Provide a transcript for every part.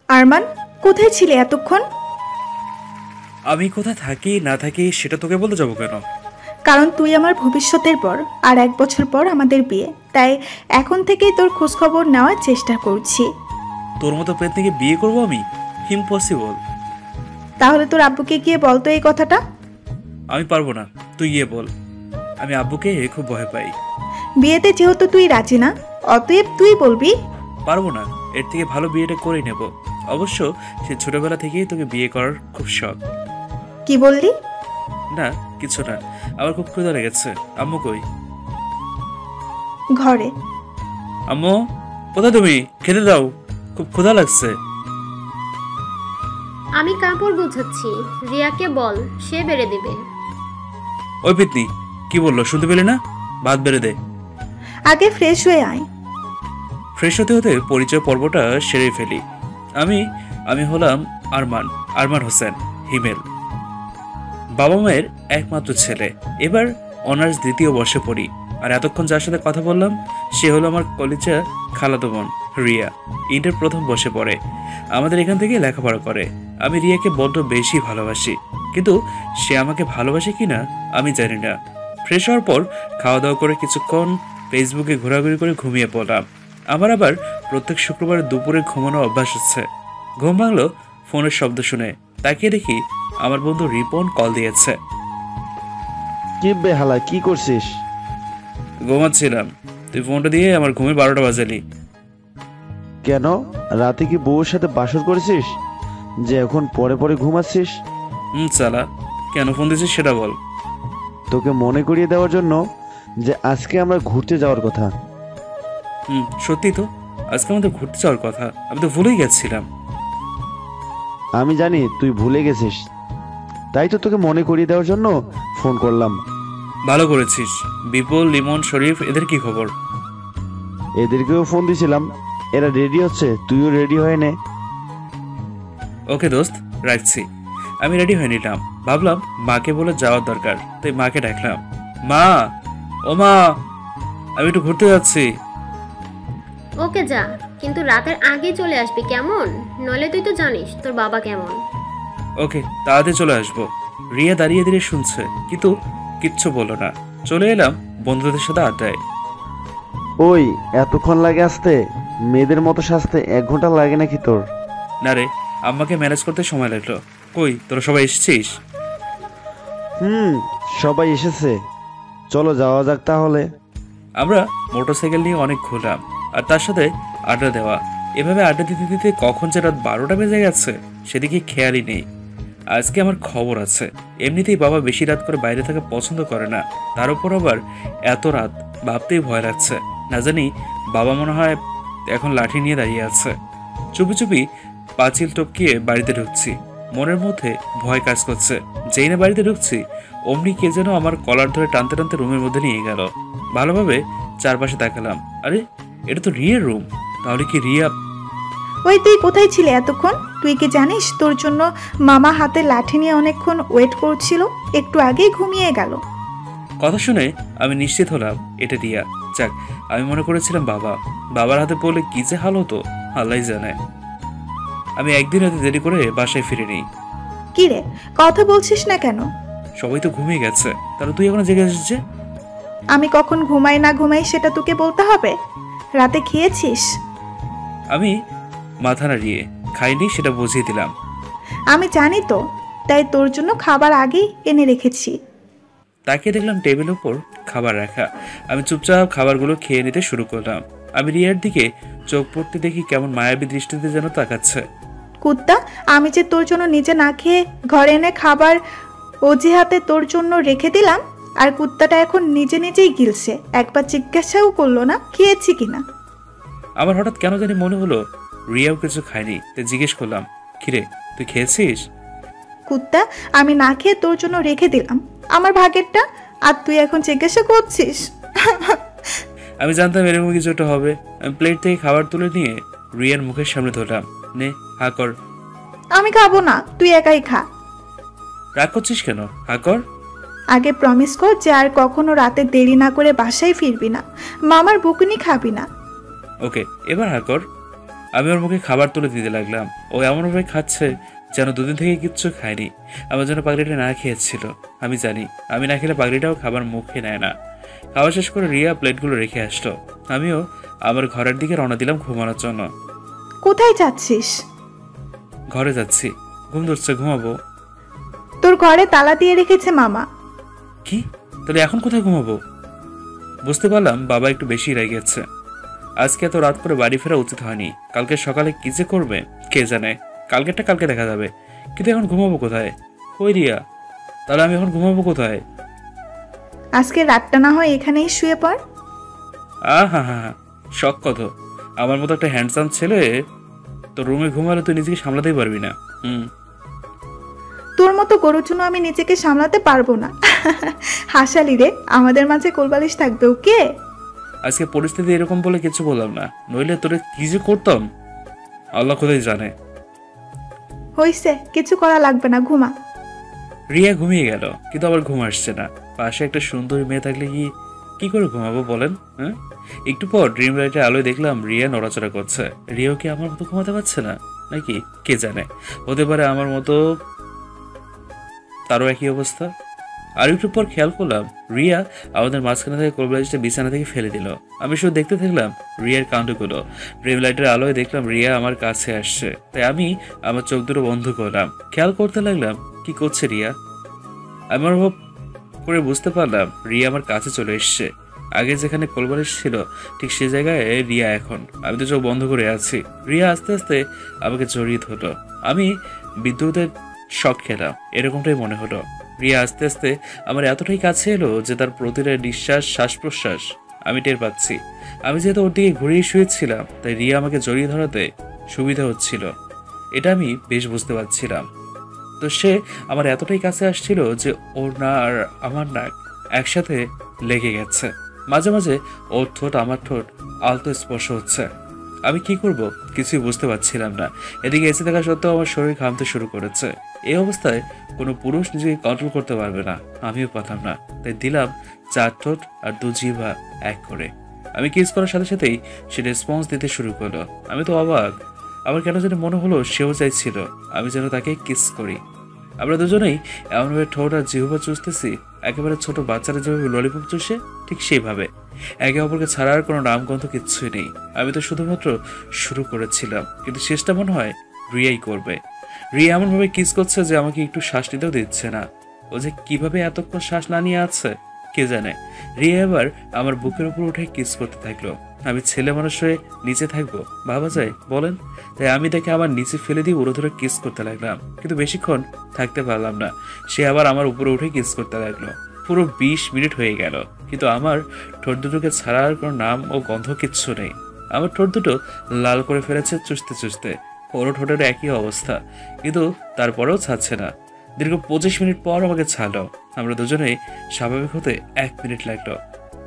আরমান, কোথায় ছিলে এতক্ষণ? আমি কোথায় থাকি না থাকি সেটা তোকে বলতে যাবো কেন? কারণ তুই আমার ভবিষ্যতের পর, আর 1 বছর পর আমাদের বিয়ে, তাই এখন থেকেই তোর খোঁজখবর নেওয়ার চেষ্টা করছি। তোর মতো পেতনিকে বিয়ে করবো আমি? ইম্পসিবল। তাহলে তোর আব্বুকে গিয়ে বলতো এই কথাটা। আমি পারবো না, তুই গিয়ে বল। আমি আব্বুকে খুব ভয় পাই। বিয়েতে যেহেতু তুই রাজি না, অতএব তুই বলবি। পারবো না, এর থেকে ভালো বিয়েটা করেই নেব। অবশ্য সে ছোটবেলা থেকেই তোকে বিয়ে করার খুব শখ। কি বললি? না কিছু না, আমার খুব ক্ষুধা লেগেছে। আম্মু কই? ঘরে। আম্মু কোথায় তুমি? খেতে দাও, খুব ক্ষুধা লাগছে। আমি কাপড় গোছাচ্ছি, রিয়াকে বল, সে বেড়ে দিবে। ওই পেতনি কি বললো শুনতে পেলে না? ভাত বেড়ে দে। আগে ফ্রেশ হয়ে আয়। ফ্রেশ হতে হতে পরিচয় পর্বটা সেরে ফেলি। আমি আমি হলাম আরমান, আরমান হোসেন হিমেল। বাবা মায়ের একমাত্র ছেলে। এবার অনার্স 2য় বর্ষে পড়ি। আর এতক্ষণ যার সাথে কথা বললাম সে হলো আমার কলিজা খালাতো বোন রিয়া। ইন্টার 1ম বর্ষে পড়ে, আমাদের এখান থেকে লেখাপড়া করে। আমি রিয়াকে বড্ড বেশি ভালোবাসি, কিন্তু সে আমাকে ভালোবাসে কিনা আমি জানি না। ফ্রেশ হওয়ার পর খাওয়া দাওয়া করে কিছুক্ষণ ফেসবুকে ঘোরাঘুরি করে ঘুমিয়ে পড়লাম। আমার আবার প্রত্যেক শুক্রবার দুপুরে ঘুমানো অভ্যাস হচ্ছে। ঘুম ভাঙলো ফোনের শব্দ শুনে। তাকিয়ে দেখি আমার বন্ধু রিপন কল দিয়েছে। কি বেহালা, কি করছিস? ঘুমাচ্ছিলাম, তুই ফোনটা দিয়ে আমার ঘুমের 12টা বাজালি। কেন, রাতে কি বউর সাথে বাসর করেছিস যে এখন পরে পরে ঘুমাচ্ছিস? চালা, কেন ফোন দিয়েছিস সেটা বল। তোকে মনে করিয়ে দেওয়ার জন্য যে আজকে আমরা ঘুরতে যাওয়ার কথা। সত্যি তো, আজকে আমাদের ঘুরতে যাওয়ার কথা, আমি তো ভুলেই গেছিলাম। আমি জানি তুই ভুলে গেছিস, তাই তো তোকে মনে করিয়ে দেওয়ার জন্য ফোন করলাম। ভালো করেছিস। বিপুল, লিমন, শরীফ এদের কি খবর? এদেরকেও ফোন দিয়েছিলাম, এরা রেডি হচ্ছে, তুইও রেডি হয়ে নে। ওকে দোস্ত, রাখছি। আমি রেডি হয়ে নিলাম। ভাবলাম মাকে বলে যাওয়ার দরকার, তাই মাকে ডাকলাম। মা, ও মা, আমি একটু ঘুরতে যাচ্ছি। ওকে যা, কিন্তু রাতের আগে চলে আসবি কেমন? নইলে তুই তো জানিস তোর বাবা কেমন। ওকে, তাড়াতাড়ি চলে আসবো। রিয়া দাঁড়িয়ে দাঁড়িয়ে শুনছে, কিন্তু কিচ্ছু বললো না। চলে এলাম বন্ধুদের সাথে আড্ডায়। ওই এতক্ষণ লাগে আসতে? মেয়েদের মতো সাজতে 1 ঘন্টা লাগে নাকি তোর? না রে, আম্মাকে ম্যানেজ করতে সময় লাগলো। কই তোরা সবাই এসেছিস? সবাই এসেছে, চলো যাওয়া যাক তাহলে। আমরা মোটরসাইকেল নিয়ে অনেক ঘুরলাম, আর তার সাথে আড্ডা দেওয়া। এভাবে আড্ডা দিতে দিতে কখন যে রাত 12টা বেজে গেছে সেদিকে খেয়ালই নেই। আজকে আমার খবর আছে। এমনিতেই বাবা বেশি রাত করে বাইরে থাকা পছন্দ করে না, তার উপর আবার এত রাত, ভাবতেই ভয় লাগছে। না জানি বাবা মনে হয় এখন লাঠি নিয়ে দাঁড়িয়ে আছে। চুপি চুপি পাঁচিল টপকিয়ে বাড়িতে ঢুকছি। মনের মধ্যে ভয় কাজ করছে। যেই না বাড়িতে ঢুকছি অমনি কে যেন আমার কলার ধরে টানতে টানতে রুমের মধ্যে নিয়ে গেল। ভালোভাবে চারপাশে তাকালাম, আরে এটা তো রিয়ার রুম। তাহলে কি রিয়া? ওই তুই কোথায় ছিলে এতক্ষণ? তুই কি জানিস তোর জন্য মামা হাতে লাঠি নিয়ে অনেকক্ষণ ওয়েট করছিল, একটু আগেই ঘুমিয়ে গেল। কথা শুনে আমি নিশ্চিত হলাম এটা রিয়া। যাক, আমি মনে করেছিলাম বাবা। বাবার হাতে পড়লে কি যে হাল হতো আল্লাহই জানে। আমি একদিন রাতে দেরি করে বাসায় ফিরে নিই। কি রে, কথা বলছিস না কেন? সবাই তো ঘুমিয়ে গেছে, তাহলে তুই এখনো জেগে এসেছে? আমি কখন ঘুমাই না ঘুমাই সেটা তোকে বলতে হবে? রাতে খেয়েছিস? আমি মাথা নাড়িয়ে খাইনি সেটা বুঝিয়ে দিলাম। আমি জানি তো, তাই তোর জন্য খাবার আগেই এনে রেখেছি। তাকে দেখলাম টেবিলের উপর খাবার রাখা। আমি চুপচাপ খাবারগুলো খেয়ে নিতে শুরু করলাম। আমি রিয়ার দিকে চোখ পড়তে দেখি কেমন মায়াবী দৃষ্টিতে যেন তাকাচ্ছে। কুত্তা, আমি যে তোর জন্য নিজে না খেয়ে ঘরে এনে খাবার অজিহাতে তোর জন্য রেখে দিলাম, আর কুত্তাটা এখন নিজে নিজেই গিলছে, একবার জিজ্ঞাসাও করলো না খেয়েছি কিনা। আমার হঠাৎ কেন জানি মনে হলো রিয়াও কিছু খায়নি, তাই জিজ্ঞেস করলাম, কিরে তুই খেয়েছিস? কুত্তা, আমি না খেয়ে তোর জন্য রেখে দিলাম আমার ভাগেরটা, আর তুই এখন জিজ্ঞাসা করছিস? আমি জানতাম এরকম কিছু একটা হবে। আমি প্লেট থেকে খাবার তুলে নিয়ে রিয়ার মুখের সামনে ধরলাম। নে, হা কর। আমি খাবো না, তুই একাই খা। রাগ করছিস কেন? হা কর। আগে প্রমিস কর যে আর কখনো রাতে দেরি না করে বাসায় ফিরবি না, মামার বকুনি খাবি না। ওকে, এবার হা কর। আমি ওর মুখে খাবার তুলে দিতে লাগলাম। ও এমনভাবে খাচ্ছে যেন দুদিন থেকে কিচ্ছু খায়নি, আমার জন্য পাগড়িটা না খেয়েছিল। আমি জানি আমি না খেলে পাগড়িটাও খাবার মুখে নেয় না। খাওয়া শেষ করে রিয়া প্লেটগুলো রেখে আসলো। আমিও আমার ঘরের দিকে রওনা দিলাম ঘুমানোর জন্য। কোথায় যাচ্ছিস? ঘরে যাচ্ছি, ঘুম ধরছে, ঘুমাবো। তোর ঘরে তালা দিয়ে রেখেছে মামা। কি? তাহলে এখন কোথায় ঘুমাবো? বুঝতে পারলাম বাবা একটু বেশি রেগেছে। আজকে এত রাত করে বাড়ি ফেরা উচিত হয়নি। কালকে সকালে কি যে করবে কে জানে। কালকেরটা কালকে দেখা যাবে, কিন্তু এখন ঘুমাবো কোথায়? কই রিয়া, তাহলে আমি এখন ঘুমাবো কোথায়? আজকে রাতটা না হয় এখানেই শুয়ে পড়। হা হা হা, শখ কত! আমার মতো একটা হ্যান্ডসাম ছেলে তো রুমে ঘুমালে তুই নিজেকে সামলাতেই পারবি না। তোর মতো গরুর জন্য আমি নিজেকে সামলাতে পারবো না। হাসালি রে, আমাদের মাঝে কোলবালিশ থাকবে ওকে। আজকে পরিস্থিতি এরকম বলে কিছু বললাম না, নইলে তোরে কি যে করতাম আল্লাহ খোদাই জানে। হইছে, কিছু করা লাগবে না, ঘুমা। রিয়া ঘুমিয়ে গেল, কিন্তু আবার ঘুম আসছে না। পাশে একটা সুন্দরী মেয়ে থাকলে কি করে ঘুমাবো বলেন? হ্যাঁ, একটু পর ড্রিম লাইটের আলোয় দেখলাম রিয়া নড়াচড়া করছে। রিয়াও কি আমার মতো ঘুমাতে পারছে না নাকি কে জানে, হতে পারে আমার মতো তারও একই অবস্থা। আর একটু পর খেয়াল করলাম রিয়া আমাদের মাঝখানে থেকে কোলবালিশটা বিছানা থেকে ফেলে দিল। আমি শুধু দেখতে থাকলাম রিয়ার কাণ্ডগুলো। ড্রিম লাইটের আলোয় দেখলাম রিয়া আমার কাছে আসছে, তাই আমি আমার চোখ দুটো বন্ধ করলাম, খেয়াল করতে লাগলাম কি করছে রিয়া। আমি অনুভব করে বুঝতে পারলাম রিয়া আমার কাছে চলে এসছে। আগে যেখানে কোলবালিশ ছিল ঠিক সেই জায়গায় রিয়া এখন। আমি তো চোখ বন্ধ করে আছি। রিয়া আস্তে আস্তে আমাকে জড়িয়ে ধরলো। আমি বিদ্যুতের শক খেলাম, এরকমটাই মনে হলো। রিয়া আস্তে আস্তে আমার এতটাই কাছে এলো যে তার প্রতিটা নিঃশ্বাস শ্বাস প্রশ্বাস আমি টের পাচ্ছি। আমি যেহেতু ওর দিকে ঘুরিয়ে শুয়েছিলাম, তাই রিয়া আমাকে জড়িয়ে ধরাতে সুবিধা হচ্ছিল, এটা আমি বেশ বুঝতে পারছিলাম। তো সে আমার এতটাই কাছে আসছিল যে ওর না আর আমার নাক একসাথে লেগে গেছে। মাঝে মাঝে ওর ঠোঁট আমার ঠোঁট আলতো স্পর্শ হচ্ছে। আমি কি করব কিছুই বুঝতে পারছিলাম না। এদিকে এসে থাকা সত্ত্বেও আমার শরীর ঘামতে শুরু করেছে। এই অবস্থায় কোনো পুরুষ নিজেকে কন্ট্রোল করতে পারবে না, আমিও পারলাম না। তাই দিলাম 4 ঠোঁট আর 2 জিহ্বা এক করে। আমি কিস করার সাথে সাথেই সে রেসপন্স দিতে শুরু করলো। আমি তো অবাক, আমার কেন যেন মনে হলো সেও চাইছিল আমি যেন তাকে কিস করি। আমরা দুজনেই এমনভাবে ঠোঁট আর জিহ্বা চুষতেছি, একেবারে ছোট বাচ্চারা যেভাবে ললিপপ চুষে ঠিক সেইভাবে। একে অপরকে ছাড়ার কোনো নামগন্ধ কিচ্ছুই নেই। আমি তো শুধুমাত্র শুরু করেছিলাম, কিন্তু শেষটা মনে হয় রিয়াই করবে। রিয়া এমনভাবে কিস করছে যে আমাকে একটু শ্বাস নিতেও দিচ্ছে না। ও যে কিভাবে এতক্ষণ শ্বাস না নিয়ে আছে কে জানে। রিয়া এবার আমার বুকের উপর উঠে কিস করতে থাকলো। আমি ছেলে মানুষ হয়ে নিচে থাকবো ভাবা যায় বলেন? তাই আমি তাকে আমার নিচে ফেলে দিয়ে উড়ো ধরে কিস করতে লাগলাম, কিন্তু বেশিক্ষণ থাকতে পারলাম না। সে আবার আমার উপরে উঠে কিস করতে লাগলো। পুরো 20 মিনিট হয়ে গেল, কিন্তু আমার ঠোঁট দুটোকে ছাড়ার কোনো নাম ও গন্ধ কিচ্ছু নেই। আমার ঠোঁট দুটো লাল করে ফেলেছে চুষতে চুষতে। ওরও ঠোঁটের একই অবস্থা, কিন্তু তারপরেও ছাড়ছে না। দীর্ঘ 25 মিনিট পর আমাকে ছাড়লো। আমরা দুজনেই স্বাভাবিক হতে 1 মিনিট লাগলো।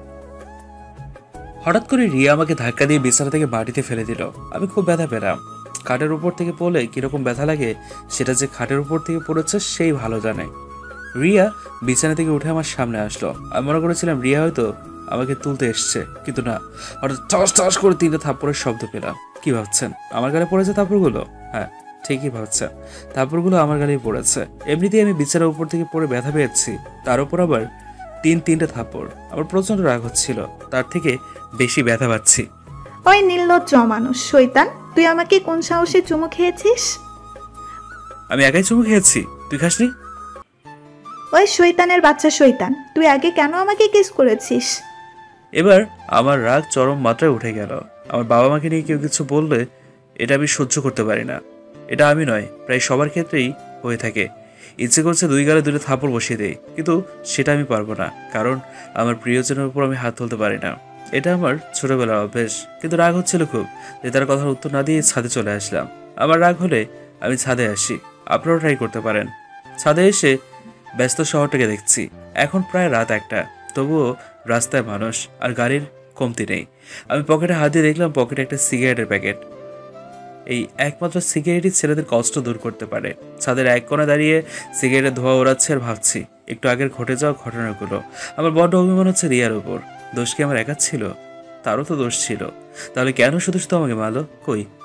হঠাৎ করে রিয়া আমাকে ধাক্কা দিয়ে বিছানা থেকে মাটিতে ফেলে দিল। আমি খুব ব্যথা পেলাম। খাটের উপর থেকে পড়লে কিরকম ব্যথা লাগে সেটা যে খাটের উপর থেকে পড়েছে সেই ভালো জানে। রিয়া বিছানা থেকে উঠে আমার সামনে আসলো। আমি মনে করেছিলাম রিয়া হয়তো আমাকে তুলতে এসছে, কিন্তু না। হঠাৎ ঠস ঠস করে 3টা থাপ্পড়ের শব্দ পেলাম। কি ভাবছেন আমার গালে পড়েছে থাপ্পড়গুলো? হ্যাঁ, ঠিকই ভাবছেন, থাপ্পড়গুলো আমার গালেই পড়েছে। এমনিতেই আমি বিছানার উপর থেকে পড়ে ব্যথা পেয়েছি, তার উপর আবার 3টা থাপ্পড়। আমার প্রচন্ড রাগ হচ্ছিল, তার থেকে বেশি ব্যথা পাচ্ছি। ওই নির্লজ্জ মানুষ শয়তান, তুই আমাকে কোন সাহসে চুমু খেয়েছিস? আমি একাই চুমু খেয়েছি, তুই খাসনি? ওই শয়তানের বাচ্চা শয়তান, তুই আগে কেন আমাকে কিস করেছিস? এবার আমার রাগ চরম মাত্রায় উঠে গেল। আমার বাবা মাকে নিয়ে কেউ কিছু বললে এটা আমি সহ্য করতে পারি না। এটা আমি নয়, প্রায় সবার ক্ষেত্রেই হয়ে থাকে। ইচ্ছে করছে 2 গালে 2টা থাপ্পড় বসিয়ে দেই, কিন্তু সেটা আমি পারবো না, কারণ আমার প্রিয়জনের উপর আমি হাত তুলতে পারি না। এটা আমার ছোটবেলার অভ্যেস। কিন্তু রাগ হচ্ছিল খুব, যে তার কথার উত্তর না দিয়ে ছাদে চলে আসলাম। আমার রাগ হলে আমি ছাদে আসি, আপনারাও ট্রাই করতে পারেন। ছাদে এসে ব্যস্ত শহরটাকে দেখছি। এখন প্রায় রাত 1টা, তবুও রাস্তায় মানুষ আর গাড়ির কমতি নেই। আমি পকেটে হাত দিয়ে দেখলাম পকেটে একটা সিগারেটের প্যাকেট। এই একমাত্র সিগারেটই ছেলেদের কষ্ট দূর করতে পারে। ছাদের এক কোণে দাঁড়িয়ে সিগারেটের ধোঁয়া ওড়াচ্ছে আর ভাবছি একটু আগের ঘটে যাওয়া ঘটনাগুলো। আমার বড্ড অভিমান হচ্ছে রিয়ার উপর। দোষ কি আমার একা ছিল? তারও তো দোষ ছিল। তাহলে কেন শুধু শুধু আমাকে মারলো? কই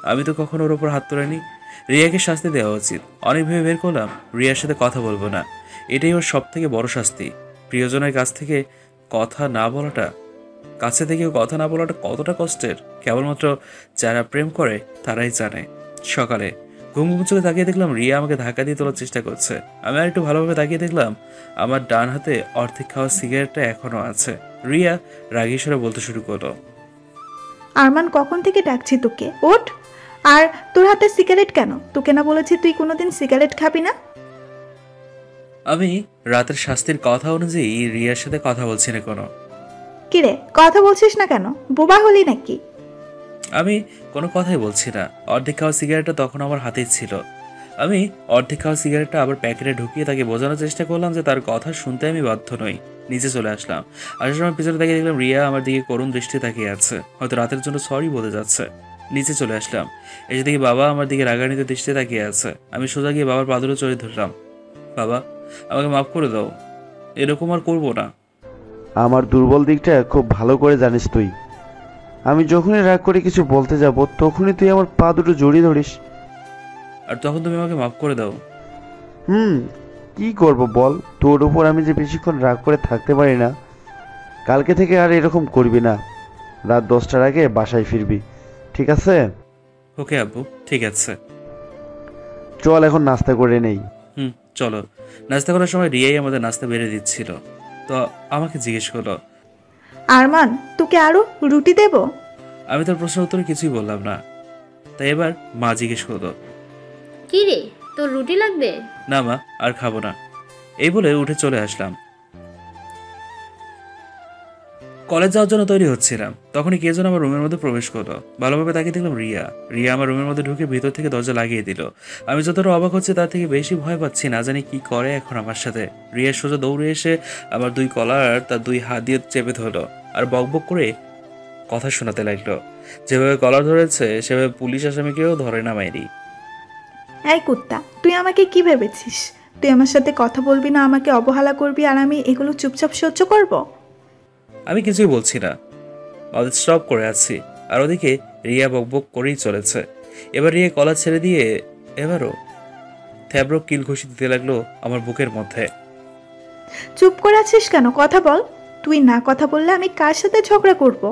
আমি তো কখনো ওর ওপর হাত তোলাইনি। রিয়াকে শাস্তি দেওয়া উচিত। অনেক ভেবে বের করলাম রিয়ার সাথে কথা বলবো না। এটাই ওর সব থেকে বড় শাস্তি। প্রিয়জনের কাছ থেকে কথা না বলাটা কাছে থেকেও কথা না বলাটা কতটা কষ্টের কেবলমাত্র যারা প্রেম করে তারাই জানে। সকালে ঘুম ঘুম চোখে তাকিয়ে দেখলাম রিয়া আমাকে ধাক্কা দিয়ে তোলার চেষ্টা করছে। আমি আর একটু ভালোভাবে তাকিয়ে দেখলাম আমার ডান হাতে অর্ধেক খাওয়া সিগারেটটা এখনো আছে। রিয়া রাগী স্বরে বলতে শুরু করলো, আরমান কখন থেকে ডাকছি তোকে, ওঠ। আর তোর হাতে সিগারেট কেন? তোকে না বলেছি তুই কোনোদিন সিগারেট খাবি না? আমি রাতের শাস্তির কথা অনুযায়ী রিয়ার সাথে কথা বলছি না কোনো। কিরে কথা বলছিস না কেন? বোবা হলি নাকি? আমি কোনো কথাই বলছি না। অর্ধেক খাওয়া সিগারেটটা তখন আমার হাতেই ছিল। আমি অর্ধেক খাওয়া সিগারেটটা আবার প্যাকেটে ঢুকিয়ে তাকে বোঝানোর চেষ্টা করলাম যে তার কথা শুনতে আমি বাধ্য নই। নিচে চলে আসলাম। আসার সময় পিছনে তাকিয়ে দেখলাম রিয়া আমার দিকে করুণ দৃষ্টি তাকিয়ে আছে, হয়তো রাতের জন্য সরি বলে যাচ্ছে। নিচে চলে আসলাম। এসে দেখি বাবা আমার দিকে রাগান্বিত দৃষ্টি তাকিয়ে আছে। আমি সোজা গিয়ে বাবার পাদুরে চড়ে ধরলাম। বাবা, আমাকে মাফ করে দাও, এরকম আর করবো না। আমার দুর্বল দিকটা খুব ভালো করে জানিস তুই। আমি যখনই রাগ করে কিছু বলতে যাব তখনই তুই আমার পা দুটো জড়িয়ে ধরিস। আর তখন তুমি আমাকে মাফ করে দাও। কি করব বল? তোর উপর আমি যে বেশিক্ষণ রাগ করে থাকতে পারি না। কালকে থেকে আর এরকম করবি না। রাত 10টার আগে বাসায় ফিরবি, ঠিক আছে? ওকে আব্বু, ঠিক আছে। চল এখন নাস্তা করে নেই। চলো। নাস্তা করার সময় রিয়াই আমাদের নাস্তা বেড়ে দিচ্ছিল, তো আমাকে জিজ্ঞেস করলো, আরমান তোকে আরো রুটি দেব? আমি তার প্রশ্নের উত্তরে কিছুই বললাম না। তাই এবার মা জিজ্ঞেস করলো, কি রে, তোর রুটি লাগবে? না মা, আর খাবো না। এই বলে উঠে চলে আসলাম। কলেজ যাওয়ার জন্য তৈরি হচ্ছিলাম, তখনই কে যেন আমার রুমের মধ্যে প্রবেশ করলো। ভালোভাবে তাকিয়ে দেখলাম রিয়া। রিয়া আমার রুমের মধ্যে ঢুকে ভিতর থেকে দরজা লাগিয়ে দিল। আমি যতটা অবাক হচ্ছে তার থেকে বেশি ভয় পাচ্ছি, না জানি কি করে এখন আমার সাথে। রিয়া সোজা দৌড়ে এসে আমার দুই কলার তার দুই হাত দিয়ে চেপে ধরলো আর বকবক করে কথা শোনাতে লাগলো। যেভাবে কলার ধরেছে সেভাবে পুলিশ আসামিকেও ধরে না মাইরি। এই কুত্তা, তুই আমাকে কি ভেবেছিস? তুই আমার সাথে কথা বলবি না, আমাকে অবহেলা করবি, আর আমি এগুলো চুপচাপ সহ্য করব? আমি কিছুই বলছি না, স্টপ করে আছি। আর ওদিকে রিয়া বকবক করেই চলেছে। এবার রিয়া কলার ছেড়ে দিয়ে এবারও থ্যাবড়ো কিল ঘুষি দিতে লাগলো আমার বুকের মধ্যে। চুপ করে আছিস কেন? কথা বল। তুই না কথা বললে আমি কার সাথে ঝগড়া করব?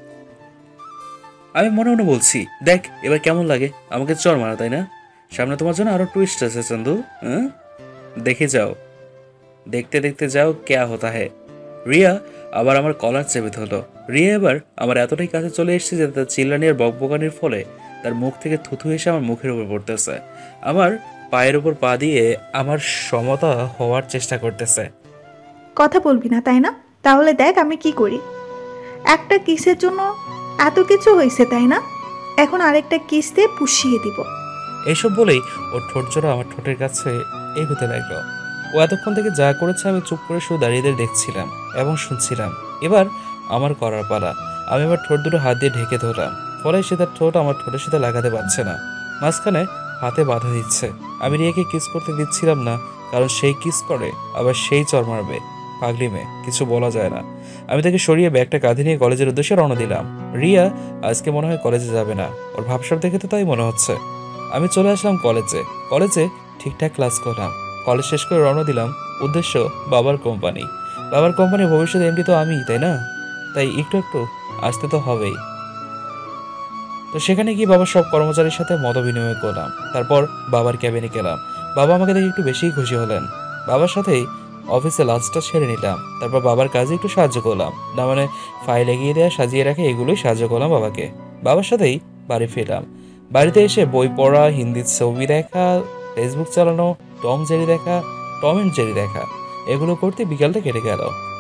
আমি মনে মনে বলছি, দেখ এবার কেমন লাগে আমাকে চড় মারা, তাই না? সামনে তোমার জন্য আরো টুইস্ট আছে চন্দু। দেখে যাও, দেখতে দেখতে যাও ক্যা হতা হ্যায়। রিয়া আবার আমার কলার চেপে ধরলো। রিয়া এবার আমার এতটাই কাছে চলে এসেছে যে তার চিল্লানি আর বকবকানির ফলে তার মুখ থেকে থুথু এসে আমার মুখের উপর পড়তেছে। আমার পায়ের উপর পা দিয়ে আমার সমতা হওয়ার চেষ্টা করতেছে। কথা বলবি না তাই না? তাহলে দেখ আমি কি করি। একটা কিসের জন্য এত কিছু হয়েছে তাই না? এখন আরেকটা কিস দিয়ে পুষিয়ে দিব। এইসব বলেই ওর ঠোঁট জোড়া আমার ঠোঁটের কাছে এগোতে লাগলো। ও এতক্ষণ থেকে যা করেছে আমি চুপ করে শুধু দাঁড়িয়ে দেখছিলাম এবং শুনছিলাম। এবার আমার করার পালা। আমি এবার ঠোঁট দুটো হাত দিয়ে ঢেকে ধরলাম, ফলে সে তার ঠোঁট আমার ঠোঁটের সাথে লাগাতে পারছে না। মাঝখানে হাতে বাধা দিচ্ছে। আমি রিয়াকে কিস করতে দিচ্ছিলাম না, কারণ সেই কিস করে আবার সেই চর মারবে। পাগলি মেয়ে, কিছু বলা যায় না। আমি তাকে সরিয়ে ব্যাগটা কাঁধে নিয়ে কলেজের উদ্দেশ্যে রওনা দিলাম। রিয়া আজকে মনে হয় কলেজে যাবে না, ওর ভাবসাব দেখে তো তাই মনে হচ্ছে। আমি চলে আসলাম কলেজে ঠিকঠাক ক্লাস করলাম। কলেজ শেষ করে রওনা দিলাম উদ্দেশ্য বাবার কোম্পানি। বাবার কোম্পানির ভবিষ্যৎ এমডি তো আমি, তাই না? তাই একটু একটু আসতে তো হবেই। তো সেখানে গিয়ে বাবার সব কর্মচারীর সাথে মত বিনিময় করলাম। তারপর বাবার ক্যাবিনে গেলাম। বাবা আমাকে দেখে একটু বেশিই খুশি হলেন। বাবার সাথেই অফিসে লাঞ্চটা সেরে নিলাম। তারপর বাবার কাজে একটু সাহায্য করলাম, না মানে ফাইল এগিয়ে দেওয়া, সাজিয়ে রাখা, এগুলোই সাহায্য করলাম বাবাকে। বাবার সাথেই বাড়ি ফিরলাম। বাড়িতে এসে বই পড়া, হিন্দি ছবি দেখা, ফেসবুক চালানো, টম অ্যান্ড জেরি দেখা, এগুলো করতে বিকালটা কেটে গেল।